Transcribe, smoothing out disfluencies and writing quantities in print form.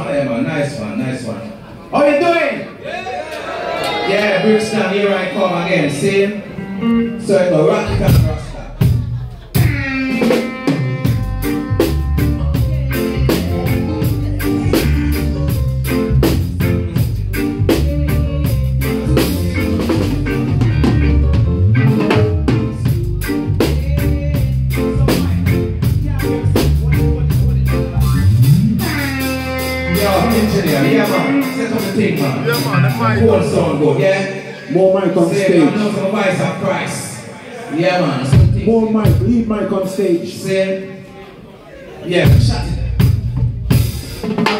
yeah, man, nice one, nice one. How you doing? Yeah, Brixton, here I come again, see? So I go rock it and Rasta. Engineer, yeah man, set up the thing man. Yeah man, the mic. Cool sound good, yeah? More mic on Say, stage. man, know some voice of Christ. Yeah man, More mic, lead mic on stage. Say, yeah, shut it.